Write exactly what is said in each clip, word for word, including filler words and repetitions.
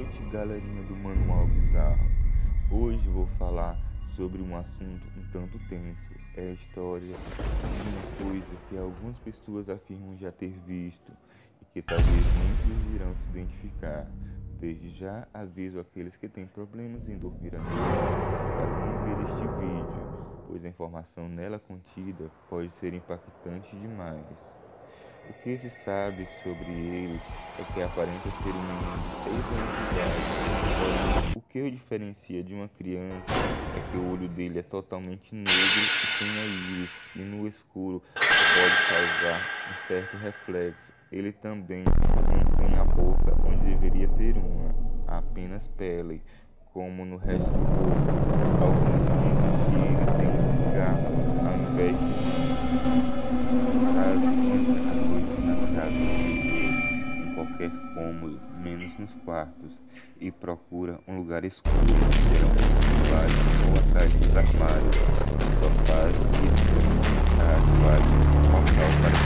noite, galerinha do Manual Bizarro. Hoje vou falar sobre um assunto um tanto tenso. É a história de uma coisa que algumas pessoas afirmam já ter visto e que talvez muitos irão se identificar. Desde já aviso aqueles que têm problemas em dormir à noite para não ver este vídeo, pois a informação nela contida pode ser impactante demais. O que se sabe sobre ele é que aparenta ser um menino de seis anos de idade. Porém, o que o diferencia de uma criança é que o olho dele é totalmente negro e sem a íris, e no escuro pode causar um certo reflexo. Ele também não tem a boca onde deveria ter uma, apenas pele, como no resto do corpo. Alguns dizem que ele tem garras ao invés de em qualquer cômodo, menos nos quartos, e procura um lugar escuro, geralmente embaixo ou atrás dos armários, sofás e armários, um local para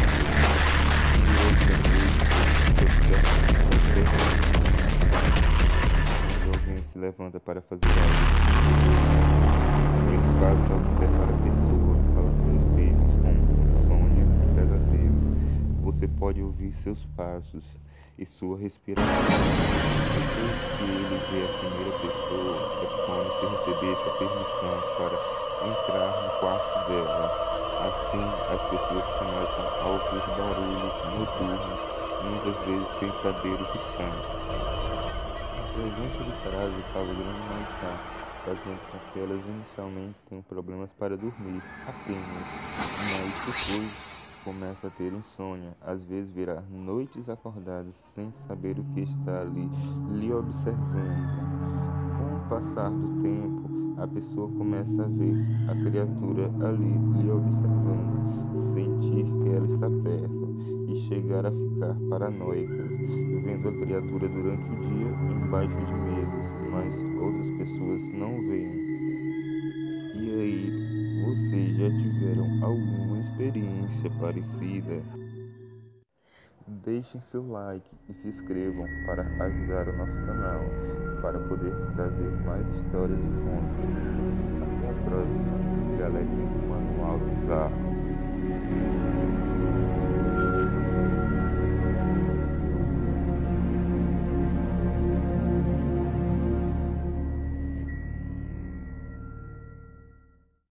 quando alguém se levanta para fazer algo, ele passa a observar a pessoa, falando vezes como um sonho, um pesadelo. Você pode ouvir seus passos e sua respiração. Depois que ele vê a primeira pessoa, é como se recebesse a permissão para entrar no quarto dela. Assim, as pessoas começam a ouvir barulhos noturnos, muitas vezes sem saber o que são. A presença de prazo causa grande mal-estar, fazendo com que elas inicialmente tenham problemas para dormir, apenas, mas depois começa a ter insônia, às vezes virar noites acordadas sem saber o que está ali lhe observando. Com o passar do tempo, a pessoa começa a ver a criatura ali lhe observando, sentir que ela está perto e chegar a ficar paranoicas, vendo a criatura durante o dia embaixo de mesas, mas outras pessoas não veem. E aí, vocês já tiveram alguma experiência parecida? Deixem seu like e se inscrevam para ajudar o nosso canal, para podermos trazer mais histórias e contos. Até a próxima, galerinha do Manual Bizarro.